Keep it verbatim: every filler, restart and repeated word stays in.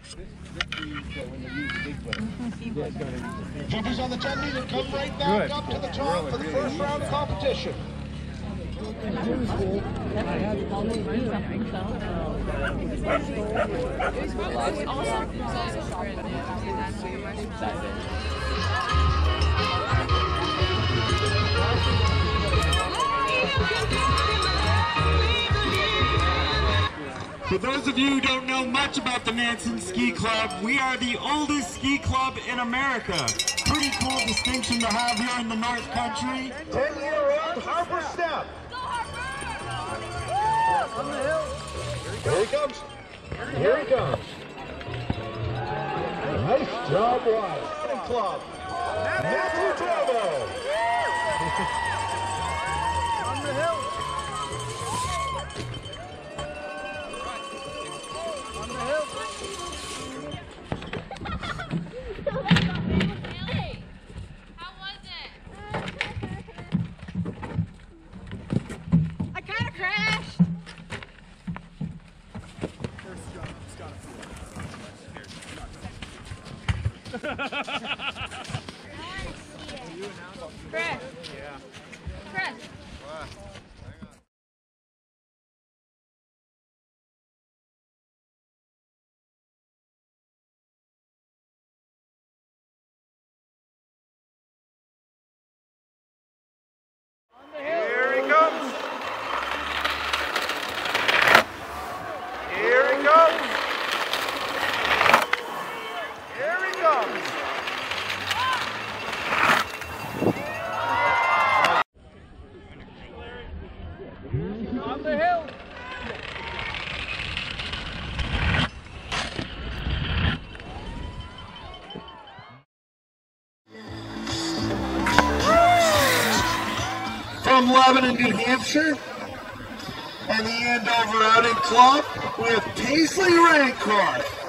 Jumpers on the ten meter, come right back up to the top for the first round of competition. For those of you who don't know much about the Nansen Ski Club, we are the oldest ski club in America. Pretty cool distinction to have here in the North Country. ten-year-old Harper Step. Go Harper! On the hill. Here he comes. Here he comes. Nice job, Ryan. Club. Matthew Bravo. On the hill. On the hill. How was it? I kind of crashed. First jump, it's got Chris. Yeah. Chris. What? Here he comes. Here he comes. Here he comes. On the hill. From Lebanon, New Hampshire, and the Andover Outing Club with Paisley Rancor.